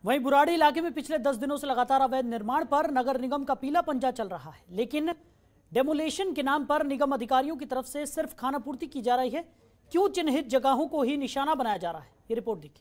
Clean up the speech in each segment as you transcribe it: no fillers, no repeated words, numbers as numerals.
वहीं बुराड़ी इलाके में पिछले 10 दिनों से लगातार अवैध निर्माण पर नगर निगम का पीला पंजा चल रहा है, लेकिन डेमोलेशन के नाम पर निगम अधिकारियों की तरफ से सिर्फ खानापूर्ति की जा रही है। क्यों चिन्हित जगहों को ही निशाना बनाया जा रहा है, ये रिपोर्ट देखिए।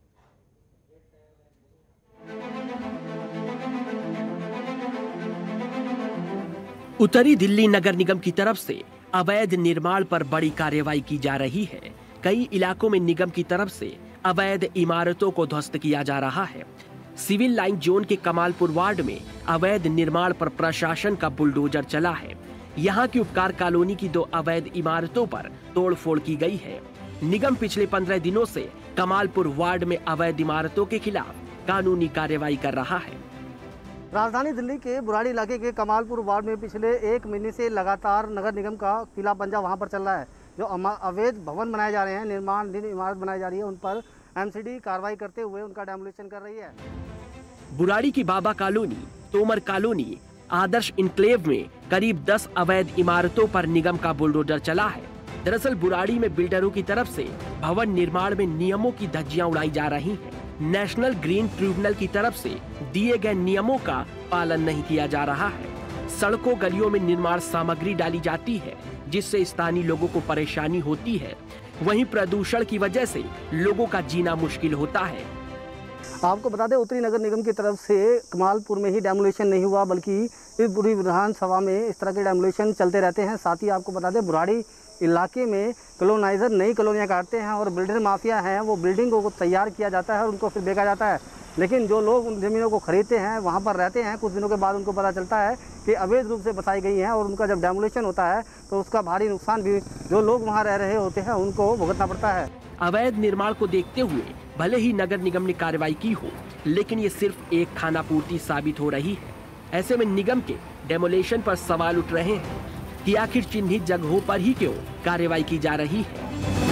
उत्तरी दिल्ली नगर निगम की तरफ से अवैध निर्माण पर बड़ी कार्रवाई की जा रही है। कई इलाकों में निगम की तरफ से अवैध इमारतों को ध्वस्त किया जा रहा है। सिविल लाइन जोन के कमालपुर वार्ड में अवैध निर्माण पर प्रशासन का बुलडोजर चला है। यहाँ की उपकार कॉलोनी की 2 अवैध इमारतों पर तोड़फोड़ की गई है। निगम पिछले 15 दिनों से कमालपुर वार्ड में अवैध इमारतों के खिलाफ कानूनी कार्रवाई कर रहा है। राजधानी दिल्ली के बुराड़ी इलाके के कमालपुर वार्ड में पिछले 1 महीने से लगातार नगर निगम का पीला पंजा वहां पर चल रहा है। जो अवैध भवन बनाए जा रहे हैं, निर्माणाधीन इमारत बनाई जा रही है, उन पर एमसीडी कार्रवाई करते हुए उनका डेमोलिशन कर रही है। बुराड़ी की Baba colony, Tomar colony, Adarsh enclave में करीब 10 अवैध इमारतों पर निगम का बुलडोजर चला है। दरअसल बुराड़ी में बिल्डरों की तरफ से भवन निर्माण में नियमों की धज्जियां उड़ाई जा रही हैं। नेशनल ग्रीन ट्रिब्यूनल की तरफ से दिए गए नियमों का पालन नहीं किया जा रहा है। सड़कों गलियों में निर्माण सामग्री डाली जाती है, जिससे स्थानीय लोगों को परेशानी होती है। वहीं प्रदूषण की वजह से लोगों का जीना मुश्किल होता है। आपको बता दें, उत्तरी नगर निगम की तरफ से कमालपुर में ही डेमोलिशन नहीं हुआ, बल्कि इस पूरी विधानसभा में इस तरह के डेमोलिशन चलते रहते हैं। साथ ही आपको बता दें, बुराड़ी इलाके में कॉलोनाइजर नई कॉलोनियाँ काटते हैं और बिल्डर माफिया हैं, वो बिल्डिंगों को तैयार किया जाता है और उनको फिर बेचा जाता है। लेकिन जो लोग उन ज़मीनों को खरीदते हैं, वहाँ पर रहते हैं, कुछ दिनों के बाद उनको पता चलता है कि अवैध रूप से बसाई गई हैं और उनका जब डेमोलिशन होता है तो उसका भारी नुकसान भी जो लोग वहाँ रह रहे होते हैं उनको भुगतना पड़ता है। अवैध निर्माण को देखते हुए भले ही नगर निगम ने कार्रवाई की हो, लेकिन ये सिर्फ एक खानापूर्ति साबित हो रही है। ऐसे में निगम के डेमोलेशन पर सवाल उठ रहे हैं कि आखिर चिन्हित जगहों पर ही क्यों कार्रवाई की जा रही है।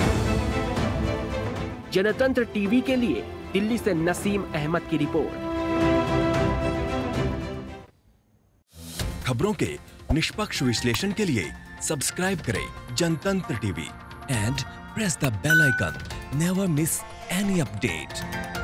जनतंत्र टीवी के लिए दिल्ली से नसीम अहमद की रिपोर्ट। खबरों के निष्पक्ष विश्लेषण के लिए सब्सक्राइब करें Jantantra TV and press the bell icon. Never miss any update.